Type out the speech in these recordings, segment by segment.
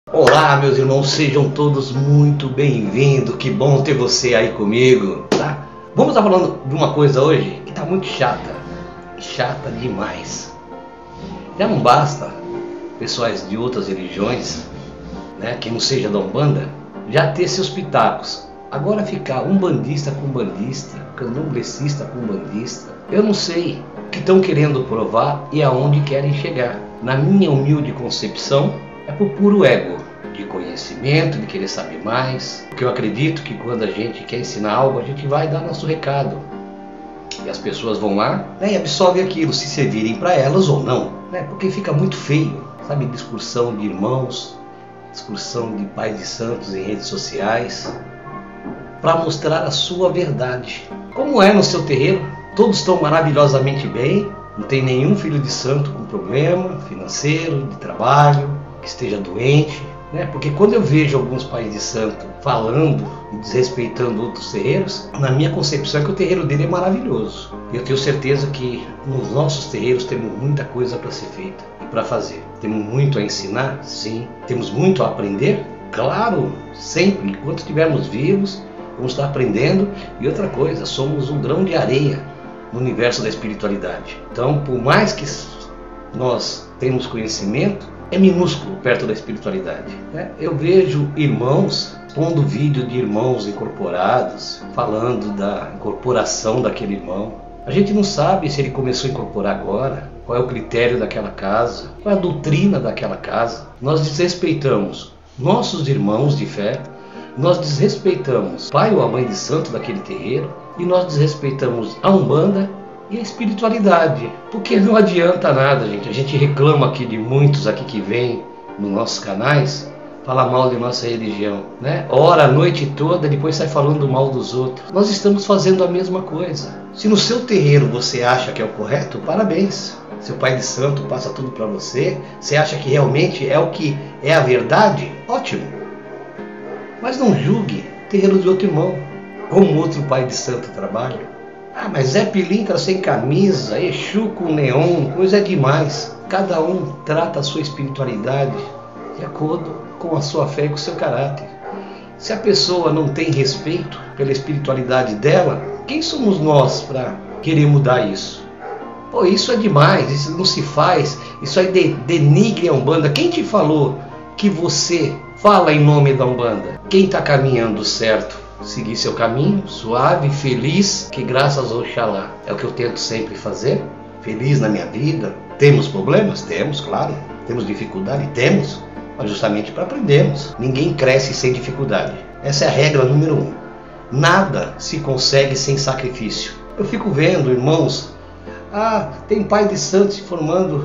Olá, meus irmãos, sejam todos muito bem-vindos. Que bom ter você aí comigo, tá? Vamos estar falando de uma coisa hoje que tá muito chata demais. Já não basta pessoas de outras religiões, né, que não seja da Umbanda, já ter seus pitacos. Agora ficar umbandista com bandista, candomblecista com bandista, eu não sei o que estão querendo provar e aonde querem chegar. Na minha humilde concepção, é por puro ego, de conhecimento, de querer saber mais. Porque eu acredito que quando a gente quer ensinar algo, a gente vai dar nosso recado. E as pessoas vão lá, né, e absorvem aquilo, se servirem para elas ou não. Né, porque fica muito feio, sabe, discussão de irmãos, discussão de pais de santos em redes sociais, para mostrar a sua verdade. Como é no seu terreiro, todos estão maravilhosamente bem, não tem nenhum filho de santo com problema financeiro, de trabalho, que esteja doente, né? Porque quando eu vejo alguns pais de santo falando e desrespeitando outros terreiros, na minha concepção é que o terreiro dele é maravilhoso. Eu tenho certeza que nos nossos terreiros temos muita coisa para ser feita e para fazer. Temos muito a ensinar, sim. Temos muito a aprender, claro, sempre, enquanto estivermos vivos, vamos estar aprendendo. E outra coisa, somos um grão de areia no universo da espiritualidade. Então, por mais que nós tenhamos conhecimento, é minúsculo perto da espiritualidade, né? Eu vejo irmãos pondo vídeo de irmãos incorporados, falando da incorporação daquele irmão. A gente não sabe se ele começou a incorporar agora, qual é o critério daquela casa, qual é a doutrina daquela casa. Nós desrespeitamos nossos irmãos de fé, nós desrespeitamos o pai ou a mãe de santo daquele terreiro e nós desrespeitamos a Umbanda e a espiritualidade, porque não adianta nada, gente. A gente reclama aqui de muitos aqui que vêm nos nossos canais falar mal de nossa religião, né? Ora a noite toda, depois sai falando mal dos outros. Nós estamos fazendo a mesma coisa. Se no seu terreiro você acha que é o correto, parabéns. Seu pai de santo passa tudo para você. Você acha que realmente é o que é a verdade? Ótimo. Mas não julgue o terreiro de outro irmão, como outro pai de santo trabalha. Ah, mas Zé Pilintra sem camisa, Exu com neon, coisa é demais. Cada um trata a sua espiritualidade de acordo com a sua fé e com o seu caráter. Se a pessoa não tem respeito pela espiritualidade dela, quem somos nós para querer mudar isso? Pô, isso é demais, isso não se faz, isso aí denigre a Umbanda. Quem te falou que você fala em nome da Umbanda? Quem está caminhando certo? Seguir seu caminho, suave, feliz, que graças ao Oxalá. É o que eu tento sempre fazer, feliz na minha vida. Temos problemas? Temos, claro. Temos dificuldade? Temos, mas justamente para aprendermos. Ninguém cresce sem dificuldade. Essa é a regra número 1. Nada se consegue sem sacrifício. Eu fico vendo irmãos, tem pai de santo se formando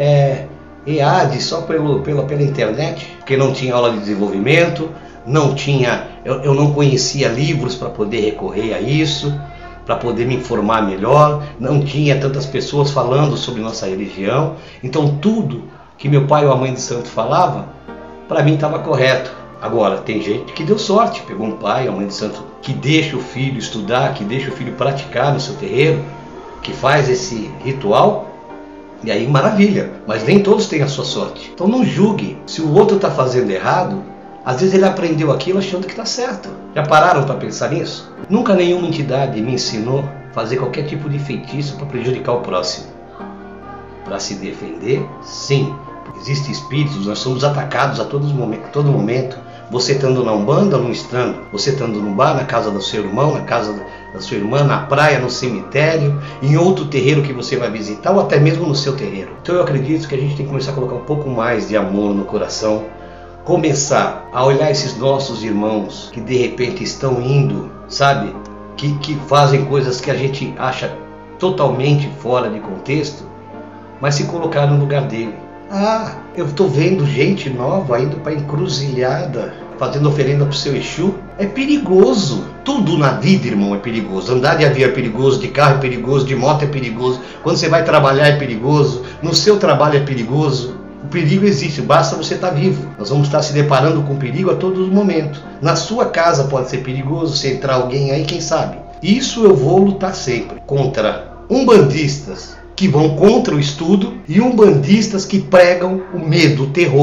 EAD só pela internet, porque não tinha aula de desenvolvimento, não tinha, eu não conhecia livros para poder recorrer a isso, para poder me informar melhor, não tinha tantas pessoas falando sobre nossa religião, então tudo que meu pai ou a mãe de santo falava, para mim estava correto. Agora, tem gente que deu sorte, pegou um pai ou uma mãe de santo que deixa o filho estudar, que deixa o filho praticar no seu terreiro, que faz esse ritual, e aí maravilha, mas nem todos têm a sua sorte. Então não julgue, se o outro está fazendo errado, às vezes ele aprendeu aquilo achando que está certo. Já pararam para pensar nisso? Nunca nenhuma entidade me ensinou a fazer qualquer tipo de feitiço para prejudicar o próximo. Para se defender, sim. Existem espíritos, nós somos atacados a todo momento. Você estando na Umbanda ou não estando. Você estando no bar, na casa do seu irmão, na casa da sua irmã, na praia, no cemitério, em outro terreiro que você vai visitar ou até mesmo no seu terreiro. Então eu acredito que a gente tem que começar a colocar um pouco mais de amor no coração, começar a olhar esses nossos irmãos que de repente estão indo, sabe, que fazem coisas que a gente acha totalmente fora de contexto, mas se colocar no lugar dele. Eu estou vendo gente nova indo para encruzilhada, fazendo oferenda para o seu Exu. É perigoso. Tudo na vida, irmão, é perigoso. Andar de avião é perigoso, de carro é perigoso, de moto é perigoso. Quando você vai trabalhar é perigoso, no seu trabalho é perigoso. O perigo existe, basta você estar vivo. Nós vamos estar se deparando com perigo a todo momento. Na sua casa pode ser perigoso, se entrar alguém aí, quem sabe. Isso eu vou lutar sempre contra umbandistas que vão contra o estudo e umbandistas que pregam o medo, o terror.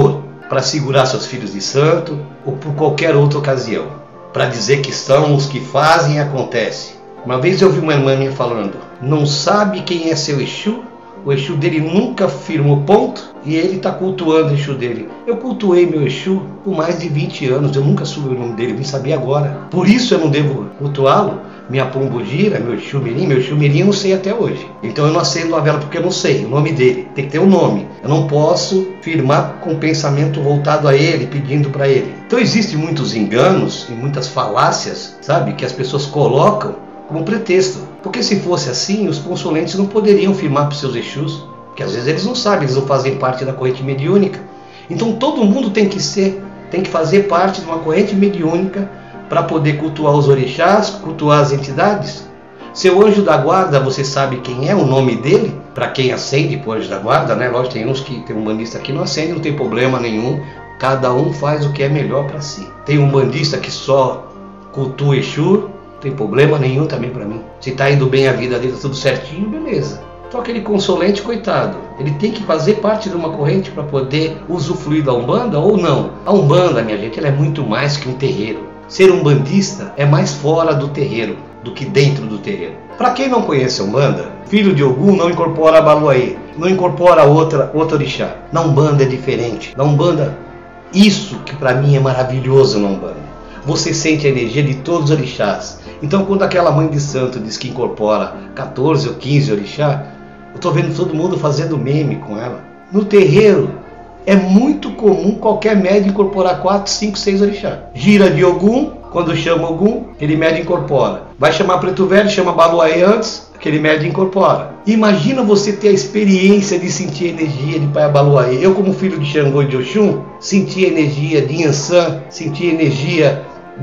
para segurar seus filhos de santo ou por qualquer outra ocasião, para dizer que são os que fazem e acontece. Uma vez eu vi uma irmã minha falando, não sabe quem é seu Exu? O Exu dele nunca firmou ponto e ele está cultuando o Exu dele. Eu cultuei meu Exu por mais de 20 anos, eu nunca soube o nome dele, vim saber agora. Por isso eu não devo cultuá-lo. Minha Pombogira, meu Exu Mirim eu não sei até hoje. Então eu não acendo a vela porque eu não sei o nome dele. Tem que ter um nome. Eu não posso firmar com pensamento voltado a ele, pedindo para ele. Então existem muitos enganos e muitas falácias, sabe, que as pessoas colocam como pretexto. Porque se fosse assim, os consulentes não poderiam firmar para os seus Exus. Porque às vezes eles não sabem, eles não fazem parte da corrente mediúnica. Então todo mundo tem que fazer parte de uma corrente mediúnica para poder cultuar os orixás, cultuar as entidades. Seu anjo da guarda, você sabe quem é, o nome dele? Para quem acende para o anjo da guarda, né? Lógico, tem uns que tem um bandista que não acende, não tem problema nenhum. Cada um faz o que é melhor para si. Tem um bandista que só cultua Exu, não tem problema nenhum também para mim. Se está indo bem a vida dele, tá tudo certinho, beleza. Só aquele consulente, coitado, ele tem que fazer parte de uma corrente para poder usufruir da Umbanda ou não? A Umbanda, minha gente, ela é muito mais que um terreiro. Ser um umbandista é mais fora do terreiro do que dentro do terreiro. Para quem não conhece a Umbanda, filho de Ogum não incorpora a Baluaê, não incorpora outra orixá. Na Umbanda é diferente. Na Umbanda, isso que para mim é maravilhoso na Umbanda. Você sente a energia de todos os orixás. Então quando aquela mãe de santo diz que incorpora 14 ou 15 orixá, eu estou vendo todo mundo fazendo meme com ela. No terreiro, é muito comum qualquer médium incorporar 4, 5, 6 orixá. Gira de Ogum, quando chama Ogum, aquele médium incorpora. Vai chamar Preto Velho, chama Baluaê antes, aquele médium incorpora. Imagina você ter a experiência de sentir a energia de Pai Baluaê. Eu, como filho de Xangô e de Oxum, senti a energia de Yansan, senti a energia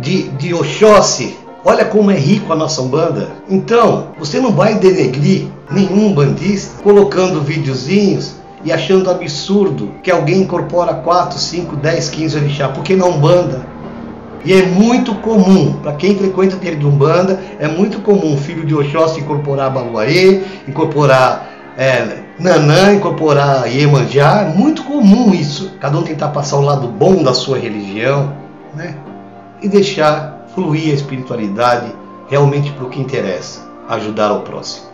de Oxóssi. Olha como é rico a nossa Umbanda. Então, você não vai denegrir nenhum umbandista colocando videozinhos e achando absurdo que alguém incorpora 4, 5, 10, 15 orixá, porque na Umbanda. E é muito comum, para quem frequenta o terreiro de Umbanda, é muito comum filho de Oxóssi incorporar Baluaê, incorporar Nanã, incorporar Iemanjá, é muito comum isso. Cada um tentar passar o lado bom da sua religião, né? E deixar fluir a espiritualidade realmente para o que interessa, ajudar o próximo.